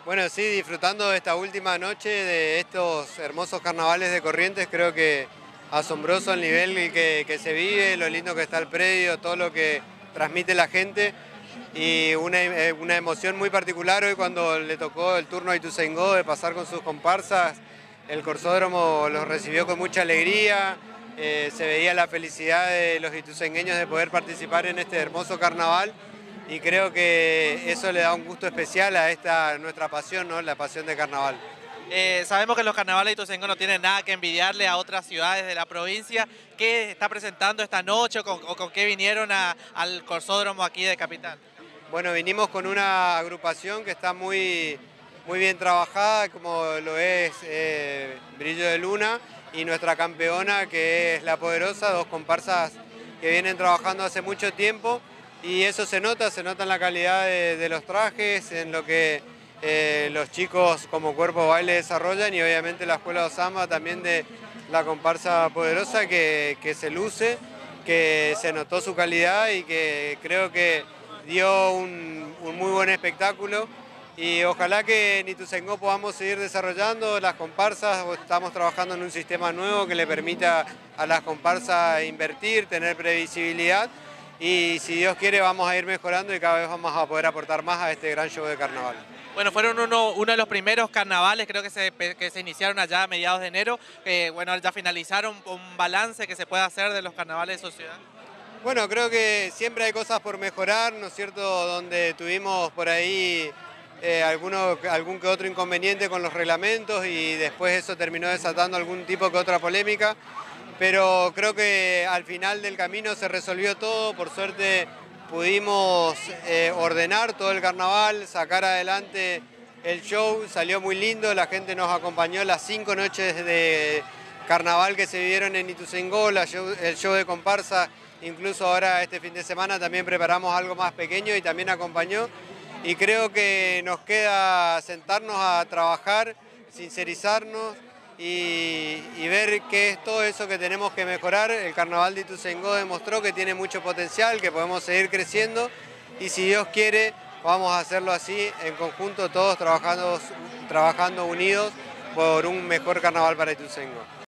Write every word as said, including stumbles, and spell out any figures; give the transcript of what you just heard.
Bueno, sí, disfrutando de esta última noche de estos hermosos carnavales de Corrientes, creo que asombroso el nivel que, que se vive, lo lindo que está el predio, todo lo que transmite la gente y una, eh, una emoción muy particular hoy cuando le tocó el turno a Ituzaingó de pasar con sus comparsas. El Corsódromo los recibió con mucha alegría, eh, se veía la felicidad de los ituzaingueños de poder participar en este hermoso carnaval. Y creo que eso le da un gusto especial a esta nuestra pasión, ¿no? La pasión de carnaval. Eh, sabemos que los carnavales de Ituzaingó no tienen nada que envidiarle a otras ciudades de la provincia. ¿Qué está presentando esta noche o con, o con qué vinieron a, al Corsódromo aquí de Capital? Bueno, vinimos con una agrupación que está muy, muy bien trabajada, como lo es eh, Brillo de Luna, y nuestra campeona, que es La Poderosa, dos comparsas que vienen trabajando hace mucho tiempo. Y eso se nota, se nota en la calidad de, de los trajes, en lo que eh, los chicos como cuerpo baile desarrollan y obviamente la escuela de Osama también de la comparsa Poderosa que, que se luce, que se notó su calidad y que creo que dio un, un muy buen espectáculo. Y ojalá que en Ituzaingó podamos seguir desarrollando las comparsas. Estamos trabajando en un sistema nuevo que le permita a las comparsas invertir, tener previsibilidad. Y si Dios quiere vamos a ir mejorando y cada vez vamos a poder aportar más a este gran show de carnaval. Bueno, fueron uno, uno de los primeros carnavales, creo que se, que se iniciaron allá a mediados de enero. Eh, bueno, ya finalizaron un balance que se puede hacer de los carnavales de su ciudad. Bueno, creo que siempre hay cosas por mejorar, ¿no es cierto? Donde tuvimos por ahí eh, alguno, algún que otro inconveniente con los reglamentos y después eso terminó desatando algún tipo que otra polémica. Pero creo que al final del camino se resolvió todo, por suerte pudimos eh, ordenar todo el carnaval, sacar adelante el show, salió muy lindo, la gente nos acompañó las cinco noches de carnaval que se vivieron en Ituzaingó, la show, el show de comparsa, incluso ahora este fin de semana también preparamos algo más pequeño y también acompañó. Y creo que nos queda sentarnos a trabajar, sincerizarnos, Y, y ver qué es todo eso que tenemos que mejorar. El carnaval de Ituzaingó demostró que tiene mucho potencial, que podemos seguir creciendo y si Dios quiere vamos a hacerlo así en conjunto, todos trabajando, trabajando unidos por un mejor carnaval para Ituzaingó.